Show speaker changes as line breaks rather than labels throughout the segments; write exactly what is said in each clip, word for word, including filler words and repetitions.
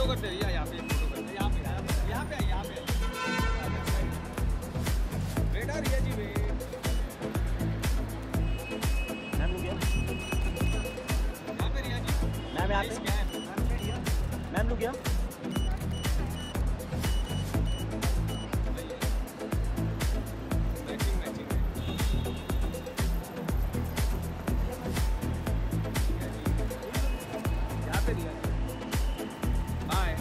करते हैं यहाँ पे, फोटो करते हैं यहाँ पे, यहाँ पे यहाँ पे बेटा रिया जी वेट।
मैम रुक गया,
यहाँ पे रिया जी
मैम यहाँ पे, मैम रुक गया।
मैचिंग मैचिंग यहाँ पे रिया जी बाय।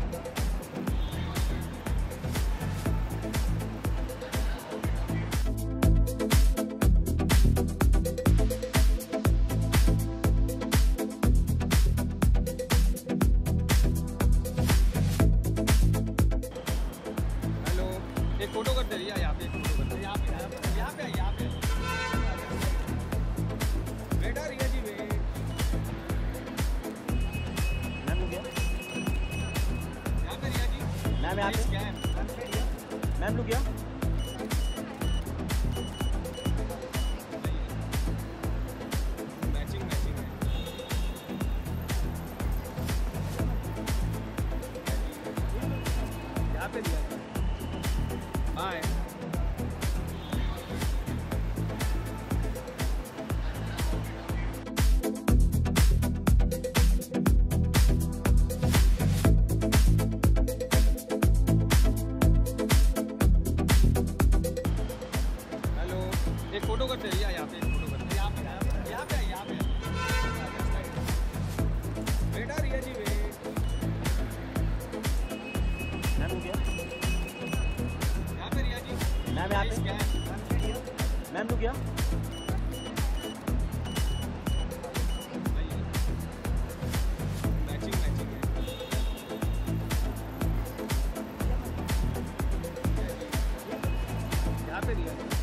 एक फोटो करते हैं यहाँ पे, फोटो करते हैं यहाँ पे, यहाँ पे यहाँ पे बेटा रिया जी वेट।
मैम रुक गया,
यहाँ पे रिया जी
मैम यहाँ पे, मैम रुक गया।
मैचिंग मैचिंग है यहाँ पे रिया जी बाय। हेलो एक फोटो करते हैं यहाँ पे, फोटो करते हैं यहाँ पे, यहाँ पे यहाँ पे बेटा रिया जी वेट।
मैम रुक गया,
यहाँ पे रिया जी
मैम यहाँ पे, मैम रुक गया।
मैचिंग मैचिंग है यहाँ पे रिया जी